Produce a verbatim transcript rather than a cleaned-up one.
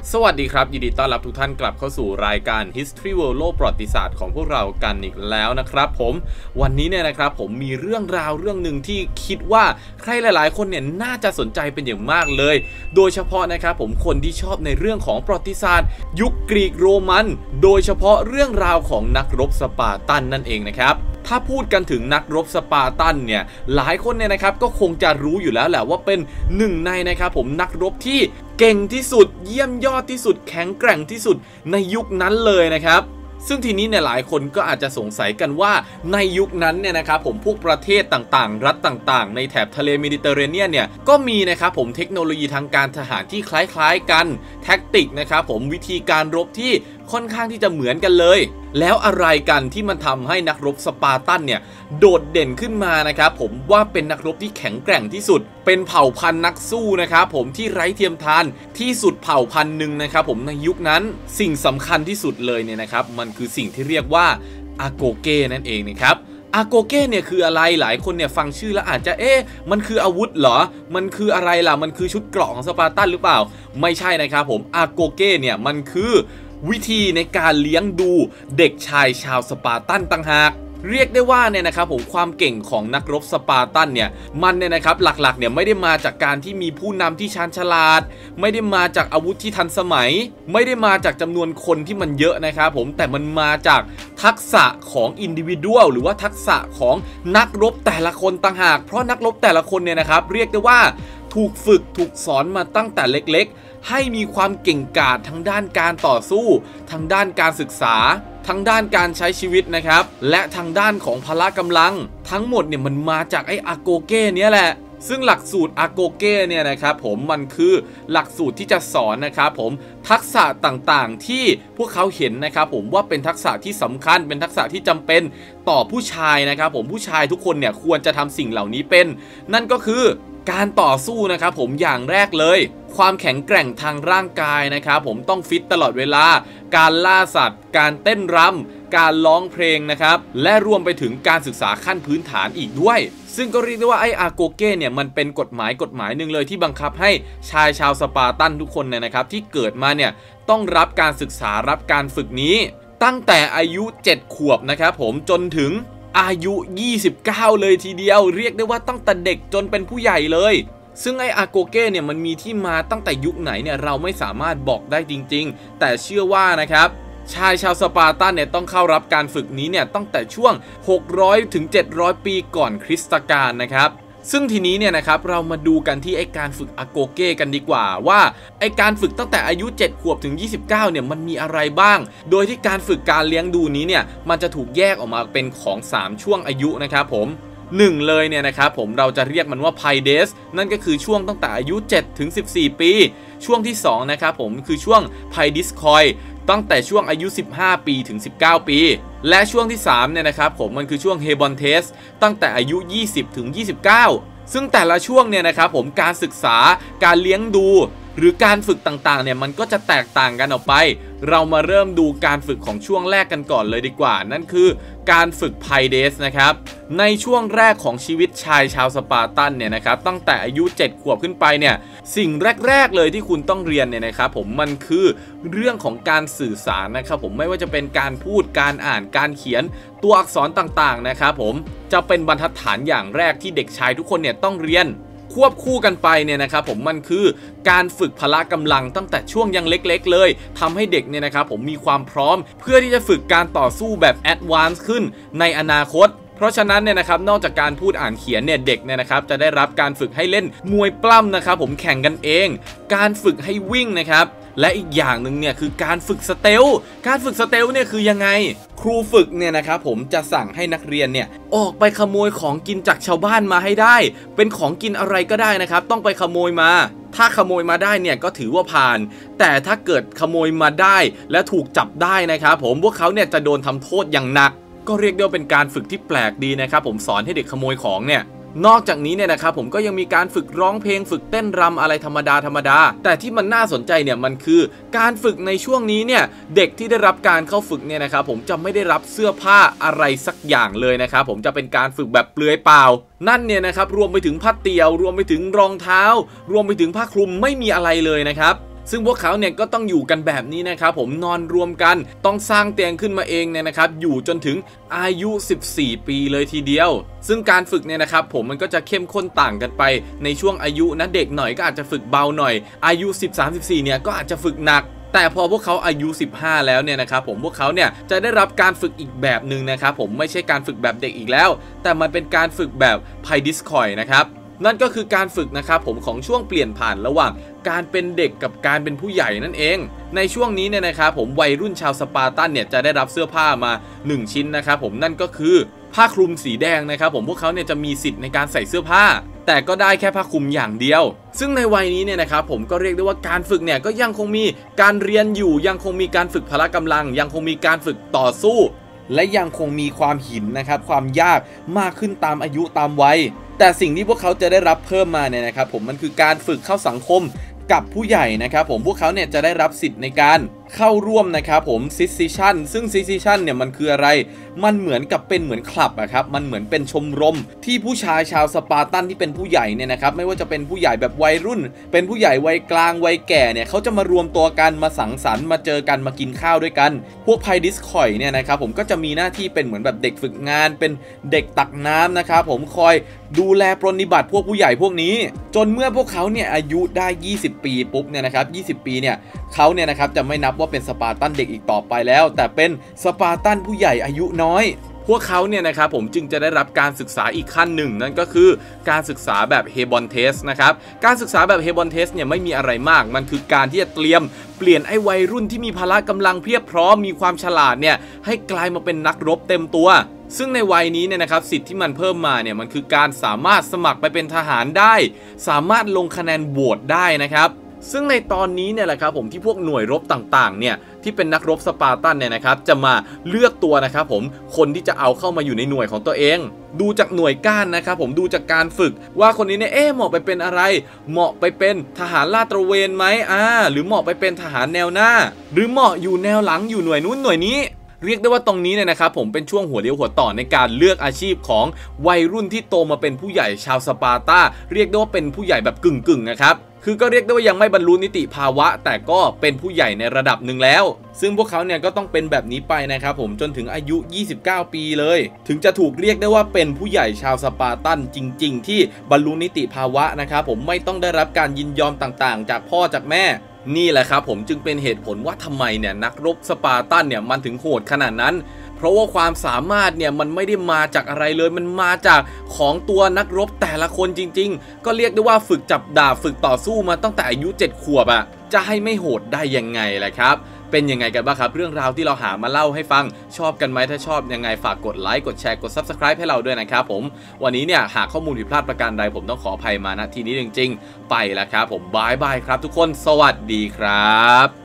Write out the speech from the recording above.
สวัสดีครับยินดีต้อนรับทุกท่านกลับเข้าสู่รายการ History World โลกประวัติศาสตร์ของพวกเรากันอีกแล้วนะครับผมวันนี้เนี่ยนะครับผมมีเรื่องราวเรื่องหนึ่งที่คิดว่าใครหลายๆคนเนี่ยน่าจะสนใจเป็นอย่างมากเลยโดยเฉพาะนะครับผมคนที่ชอบในเรื่องของประวัติศาสตร์ยุคกรีกโรมันโดยเฉพาะเรื่องราวของนักรบสปาร์ตันนั่นเองนะครับถ้าพูดกันถึงนักรบสปาร์ตันเนี่ยหลายคนเนี่ยนะครับก็คงจะรู้อยู่แล้วแหละว่าเป็นหนึ่งในนะครับผมนักรบที่เก่งที่สุดเยี่ยมยอดที่สุดแข็งแกร่งที่สุดในยุคนั้นเลยนะครับซึ่งทีนี้เนี่ยหลายคนก็อาจจะสงสัยกันว่าในยุคนั้นเนี่ยนะครับผมพวกประเทศต่างๆรัฐต่างๆในแถบทะเลเมดิเตอร์เรเนียนเนี่ยก็มีนะครับผมเทคโนโลยีทางการทหารที่คล้ายๆกันแท็กติกนะครับผมวิธีการรบที่ค่อนข้างที่จะเหมือนกันเลยแล้วอะไรกันที่มันทำให้นักรบสปาร์ตันเนี่ยโดดเด่นขึ้นมานะครับผมว่าเป็นนักรบที่แข็งแกร่งที่สุดเป็นเผ่าพันธุ์นักสู้นะครับผมที่ไร้เทียมทานที่สุดเผ่าพันธุ์หนึ่งนะครับผมในยุคนั้นสิ่งสำคัญที่สุดเลยเนี่ยนะครับมันคือสิ่งที่เรียกว่าอาโกเก้นั่นเองนะครับอาโกเก้เนี่ยคืออะไรหลายคนเนี่ยฟังชื่อแล้วอาจจะเอ๊ะมันคืออาวุธเหรอมันคืออะไรล่ะมันคือชุดเกราะของสปาร์ตันหรือเปล่าไม่ใช่นะครับผมอาโกเก้เนี่ยมันคือวิธีในการเลี้ยงดูเด็กชายชาวสปาร์ตันต่างหากเรียกได้ว่าเนี่ยนะครับผมความเก่งของนักรบสปาร์ตันเนี่ยมันเนี่ยนะครับหลักๆเนี่ยไม่ได้มาจากการที่มีผู้นำที่ชาญฉลาดไม่ได้มาจากอาวุธที่ทันสมัยไม่ได้มาจากจำนวนคนที่มันเยอะนะครับผมแต่มันมาจากทักษะของอินดิวิวดัลหรือว่าทักษะของนักรบแต่ละคนต่างหากเพราะนักรบแต่ละคนเนี่ยนะครับเรียกได้ว่าถูกฝึกถูกสอนมาตั้งแต่เล็กๆให้มีความเก่งกาจทั้งด้านการต่อสู้ทั้งด้านการศึกษาทั้งด้านการใช้ชีวิตนะครับและทางด้านของพละกำลังทั้งหมดเนี่ยมันมาจากไอ้อาโกเก้เนี่ยแหละซึ่งหลักสูตรอาโกเก้เนี่ยนะครับผมมันคือหลักสูตรที่จะสอนนะครับผมทักษะต่างๆที่พวกเขาเห็นนะครับผมว่าเป็นทักษะที่สำคัญเป็นทักษะที่จำเป็นต่อผู้ชายนะครับผมผู้ชายทุกคนเนี่ยควรจะทำสิ่งเหล่านี้เป็นนั่นก็คือการต่อสู้นะครับผมอย่างแรกเลยความแข็งแกร่งทางร่างกายนะครับผมต้องฟิตตลอดเวลาการล่าสัตว์การเต้นรำการร้องเพลงนะครับและรวมไปถึงการศึกษาขั้นพื้นฐานอีกด้วยซึ่งก็เรียกได้ว่าไอ้อาโกเก้เนี่ยมันเป็นกฎหมายกฎหมายหนึ่งเลยที่บังคับให้ชายชาวสปาร์ตันทุกคนเนี่ยนะครับที่เกิดมาเนี่ยต้องรับการศึกษารับการฝึกนี้ตั้งแต่อายุเจ็ดขวบนะครับผมจนถึงอายุยี่สิบเก้าเลยทีเดียวเรียกได้ว่าตั้งแต่เด็กจนเป็นผู้ใหญ่เลยซึ่งไออาโกเก้เนี่ยมันมีที่มาตั้งแต่ยุคไหนเนี่ยเราไม่สามารถบอกได้จริงๆแต่เชื่อว่านะครับชายชาวสปาร์ตันเนี่ยต้องเข้ารับการฝึกนี้เนี่ยตั้งแต่ช่วงหกร้อยถึงเจ็ดร้อยปีก่อนคริสตกาลนะครับซึ่งทีนี้เนี่ยนะครับเรามาดูกันที่ไอการฝึกอาโกเก้กันดีกว่าว่าไอการฝึกตั้งแต่อายุเจ็ดขวบถึงยี่สิบเก้าเนี่ยมันมีอะไรบ้างโดยที่การฝึกการเลี้ยงดูนี้เนี่ยมันจะถูกแยกออกมาเป็นของสามช่วงอายุนะครับผมหนึ่งเลยเนี่ยนะครับผมเราจะเรียกมันว่าไพเดสนั่นก็คือช่วงตั้งแต่อายุเจ็ดถึงสิบสี่ปีช่วงที่สองนะครับผมคือช่วงไพดิสคอยตั้งแต่ช่วงอายุสิบห้าปีถึงสิบเก้าปีและช่วงที่สามเนี่ยนะครับผมมันคือช่วงเฮบอนเทสตั้งแต่อายุยี่สิบถึงยี่สิบเก้าซึ่งแต่ละช่วงเนี่ยนะครับผมการศึกษาการเลี้ยงดูหรือการฝึกต่างๆเนี่ยมันก็จะแตกต่างกันออกไปเรามาเริ่มดูการฝึกของช่วงแรกกันก่อนเลยดีกว่านั่นคือการฝึกไพเดสนะครับในช่วงแรกของชีวิตชายชาวสปาร์ตันเนี่ยนะครับตั้งแต่อายุเจ็ดขวบขึ้นไปเนี่ยสิ่งแรกๆเลยที่คุณต้องเรียนเนี่ยนะครับผมมันคือเรื่องของการสื่อสารนะครับผมไม่ว่าจะเป็นการพูดการอ่านการเขียนตัวอักษรต่างๆนะครับผมจะเป็นบรรทัดฐานอย่างแรกที่เด็กชายทุกคนเนี่ยต้องเรียนควบคู่กันไปเนี่ยนะครับผมมันคือการฝึกพละกำลังตั้งแต่ช่วงยังเล็กๆเลยทำให้เด็กเนี่ยนะครับผมมีความพร้อมเพื่อที่จะฝึกการต่อสู้แบบแอดวานซ์ขึ้นในอนาคตเพราะฉะนั้นเนี่ยนะครับนอกจากการพูดอ่านเขียนเนี่ยเด็กเนี่ยนะครับจะได้รับการฝึกให้เล่นมวยปล้ำนะครับผมแข่งกันเองการฝึกให้วิ่งนะครับและอีกอย่างหนึ่งเนี่ยคือการฝึกสเตลการฝึกสเตลเนี่ยคือยังไงครูฝึกเนี่ยนะครับผมจะสั่งให้นักเรียนเนี่ยออกไปขโมยของกินจากชาวบ้านมาให้ได้เป็นของกินอะไรก็ได้นะครับต้องไปขโมยมาถ้าขโมยมาได้เนี่ยก็ถือว่าผ่านแต่ถ้าเกิดขโมยมาได้และถูกจับได้นะครับผมพวกเขาเนี่ยจะโดนทำโทษอย่างหนักก็เรียกได้ว่าเป็นการฝึกที่แปลกดีนะครับผมสอนให้เด็กขโมยของเนี่ยนอกจากนี้เนี่ยนะครับผมก็ยังมีการฝึกร้องเพลงฝึกเต้นรำอะไรธรรมดาธรรมดาแต่ที่มันน่าสนใจเนี่ยมันคือการฝึกในช่วงนี้เนี่ยเด็กที่ได้รับการเข้าฝึกเนี่ยนะครับผมจะไม่ได้รับเสื้อผ้าอะไรสักอย่างเลยนะครับผมจะเป็นการฝึกแบบเปลือยเปล่านั่นเนี่ยนะครับรวมไปถึงผ้าเตี่ยวรวมไปถึงรองเท้ารวมไปถึงผ้าคลุมไม่มีอะไรเลยนะครับซึ่งพวกเขาเนี่ยก็ต้องอยู่กันแบบนี้นะครับผมนอนรวมกันต้องสร้างเตียงขึ้นมาเองเนี่ยนะครับอยู่จนถึงอายุสิบสี่ปีเลยทีเดียวซึ่งการฝึกเนี่ยนะครับผมมันก็จะเข้มข้นต่างกันไปในช่วงอายุนะเด็กหน่อยก็อาจจะฝึกเบาหน่อยอายุสิบสาม สิบสี่เนี่ยก็อาจจะฝึกหนักแต่พอพวกเขาอายุสิบห้าแล้วเนี่ยนะครับผมพวกเขาเนี่ยจะได้รับการฝึกอีกแบบหนึ่งนะครับผมไม่ใช่การฝึกแบบเด็กอีกแล้วแต่มันเป็นการฝึกแบบไพดิสคอยนะครับนั่นก็คือการฝึกนะครับผมของช่วงเปลี่ยนผ่านระหว่างการเป็นเด็กกับการเป็นผู้ใหญ่นั่นเองในช่วงนี้เนี่ยนะครับผมวัยรุ่นชาวสปาร์ตันเนี่ยจะได้รับเสื้อผ้ามาหนึ่งชิ้นนะครับผมนั่นก็คือผ้าคลุมสีแดงนะครับผมพวกเขาเนี่ยจะมีสิทธิ์ในการใส่เสื้อผ้าแต่ก็ได้แค่ผ้าคลุมอย่างเดียวซึ่งในวัยนี้เนี่ยนะครับผมก็เรียกได้ว่าการฝึกเนี่ยก็ยังคงมีการเรียนอยู่ยังคงมีการฝึกพละกำลังยังคงมีการฝึกต่อสู้และยังคงมีความหินนะครับความยากมากขึ้นตามอายุตามวัยแต่สิ่งที่พวกเขาจะได้รับเพิ่มมาเนี่ยนะครับผมมันคือการฝึกเข้าสังคมกับผู้ใหญ่นะครับผมพวกเขาเนี่ยจะได้รับสิทธิ์ในการเข้าร่วมนะครับผมซิสซิชันซึ่งซิสซิชันเนี่ยมันคืออะไรมันเหมือนกับเป็นเหมือนคลับอะครับมันเหมือนเป็นชมรมที่ผู้ชายชาวสปาร์ตันที่เป็นผู้ใหญ่เนี่ยนะครับไม่ว่าจะเป็นผู้ใหญ่แบบวัยรุ่นเป็นผู้ใหญ่วัยกลางวัยแก่เนี่ยเขาจะมารวมตัวกันมาสังสรรค์มาเจอกันมากินข้าวด้วยกันพวกไพดิสคอยเนี่ยนะครับผมก็จะมีหน้าที่เป็นเหมือนแบบเด็กฝึกงานเป็นเด็กตักน้ำนะครับผมคอยดูแลปรนนิบัติพวกผู้ใหญ่พวกนี้จนเมื่อพวกเขาเนี่ยอายุได้ยี่สิบปีปุ๊บเนี่ยนะครับยี่สิบปีเนี่ยเขาเนี่ยนะครับจะไม่นับว่าเป็นสปาร์ตันเด็กอีกต่อไปแล้วแต่เป็นสปาร์ตันผู้ใหญ่อายุน้อยพวกเขาเนี่ยนะครับผมจึงจะได้รับการศึกษาอีกขั้นหนึ่งนั่นก็คือการศึกษาแบบเฮบอนเทสนะครับการศึกษาแบบเฮบอนเทสเนี่ยไม่มีอะไรมากมันคือการที่จะเตรียมเปลี่ยนไอ้วัยรุ่นที่มีพละกำลังเพียบพร้อมมีความฉลาดเนี่ยให้กลายมาเป็นนักรบเต็มตัวซึ่งในวัยนี้เนี่ยนะครับสิทธิ์ที่มันเพิ่มมาเนี่ยมันคือการสามารถสมัครไปเป็นทหารได้สามารถลงคะแนนโหวตได้นะครับซึ่งในตอนนี้เนี่ยแหละครับผมที่พวกหน่วยรบต่างๆเนี่ยที่เป็นนักรบสปาร์ตันเนี่ยนะครับจะมาเลือกตัวนะครับผมคนที่จะเอาเข้ามาอยู่ในหน่วยของตัวเองดูจากหน่วยก้านนะครับผมดูจากการฝึกว่าคนนี้เนี่ยเอ๊ะเหมาะไปเป็นอะไรเหมาะไปเป็นทหารลาดตระเวนไหมอ่าหรือเหมาะไปเป็นทหารแนวหน้าหรือเหมาะอยู่แนวหลังอยู่หน่วยนู้นหน่วยนี้เรียกได้ว่าตรงนี้เนี่ยนะครับผมเป็นช่วงหัวเลี้ยวหัวต่อในการเลือกอาชีพของวัยรุ่นที่โตมาเป็นผู้ใหญ่ชาวสปาร์ตาเรียกได้ว่าเป็นผู้ใหญ่แบบกึ่งๆนะครับคือก็เรียกได้ว่ายังไม่บรรลุนิติภาวะแต่ก็เป็นผู้ใหญ่ในระดับหนึ่งแล้วซึ่งพวกเขาเนี่ยก็ต้องเป็นแบบนี้ไปนะครับผมจนถึงอายุยี่สิบเก้าปีเลยถึงจะถูกเรียกได้ว่าเป็นผู้ใหญ่ชาวสปาร์ตันจริงๆที่บรรลุนิติภาวะนะครับผมไม่ต้องได้รับการยินยอมต่างๆจากพ่อจากแม่นี่แหละครับผมจึงเป็นเหตุผลว่าทำไมเนี่ยนักรบสปาร์ตันเนี่ยมันถึงโหดขนาดนั้นเพราะว่าความสามารถเนี่ยมันไม่ได้มาจากอะไรเลยมันมาจากของตัวนักรบแต่ละคนจริงๆก็เรียกได้ว่าฝึกจับดาบฝึกต่อสู้มาตั้งแต่อายุเจ็ดขวบอะจะให้ไม่โหดได้ยังไงล่ะครับเป็นยังไงกันบ้างครับเรื่องราวที่เราหามาเล่าให้ฟังชอบกันไหมถ้าชอบยังไงฝากกดไลค์กดแชร์กด ซับสไครบ์ ให้เราด้วยนะครับผมวันนี้เนี่ยหากข้อมูลผิดพลาดประการใดผมต้องขออภัยมาณที่นี้จริงๆไปแล้วครับผมบายบายครับทุกคนสวัสดีครับ